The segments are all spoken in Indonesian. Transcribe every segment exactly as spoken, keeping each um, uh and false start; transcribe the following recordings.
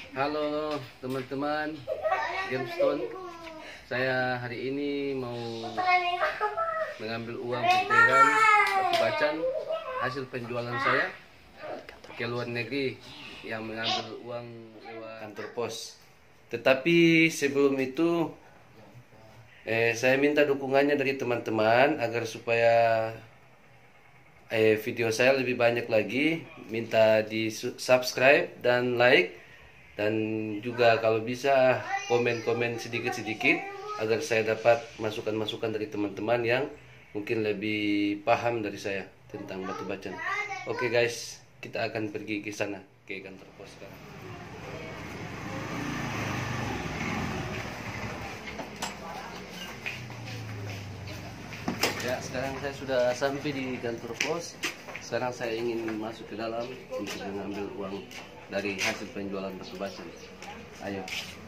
Halo teman-teman Gamestone. Saya hari ini mau mengambil uang pecahan batu bacan hasil penjualan saya ke luar negeri yang mengambil uang lewat kantor pos. Tetapi sebelum itu eh, saya minta dukungannya dari teman-teman agar supaya eh, video saya lebih banyak lagi. Minta di subscribe dan like, dan juga kalau bisa komen-komen sedikit-sedikit agar saya dapat masukan-masukan dari teman-teman yang mungkin lebih paham dari saya tentang batu bacan. Oke guys, kita akan pergi ke sana, ke kantor pos sekarang. Ya, sekarang saya sudah sampai di kantor pos. Sekarang saya ingin masuk ke dalam untuk mengambil uang dari hasil penjualan batu bacan. Ayo.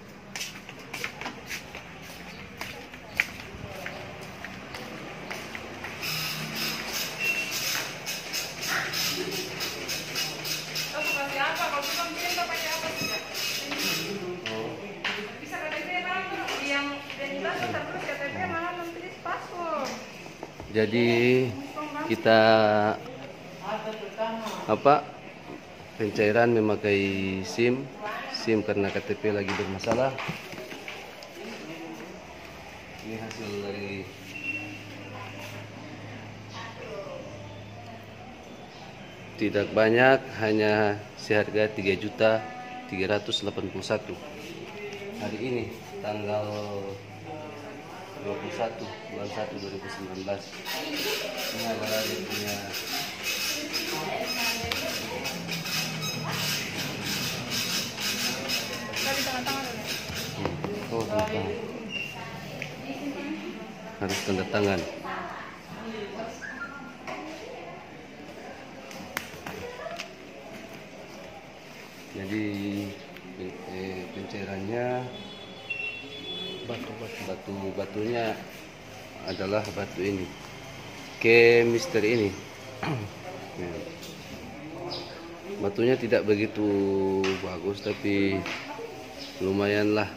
Jadi kita apa pencairan memakai SIM SIM karena K T P lagi bermasalah. Ini hasil dari tidak banyak, hanya seharga tiga juta tiga ratus delapan puluh satu. Hari ini tanggal dua puluh satu bulan satu dua ribu sembilan belas. Ini adalah dia punya hmm. Oh, tanda tangan. Harus tanda tangan. Jadi eh, pencairannya batu-batu batu batunya adalah batu ini, ke mister ini. Batunya tidak begitu bagus tapi lumayan lah.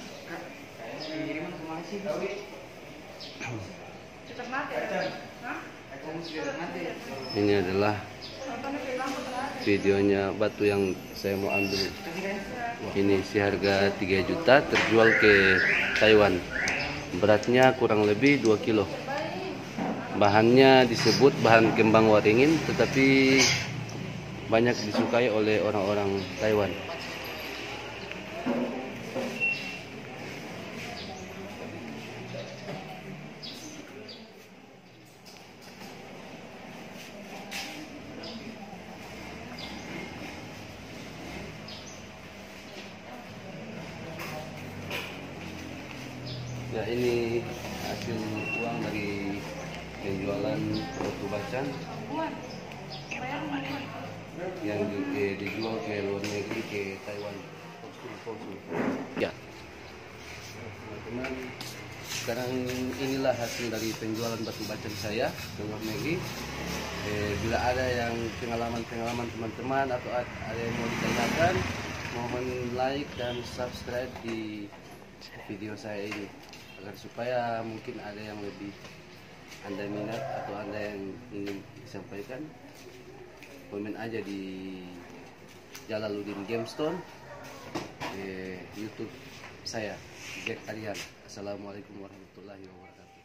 Ini adalah videonya batu yang saya mau ambil. Ini seharga tiga juta, terjual ke Taiwan. Beratnya kurang lebih dua kilo. Bahannya disebut bahan kembang waringin, tetapi banyak disukai oleh orang-orang Taiwan. Ya, ini hasil uang dari penjualan batu bacan yang di, eh, dijual ke luar negeri, ke Taiwan. Ya, teman-teman, sekarang inilah hasil dari penjualan batu bacan saya ke luar negeri. Eh, bila ada yang pengalaman-pengalaman teman-teman atau ada yang mau ditanyakan, mohon like dan subscribe di video saya ini, agar supaya mungkin ada yang lebih Anda minat atau Anda yang ingin disampaikan, komen aja di Jalaluddin Gamestone, eh, YouTube saya Jack Aryan. Assalamualaikum warahmatullahi wabarakatuh.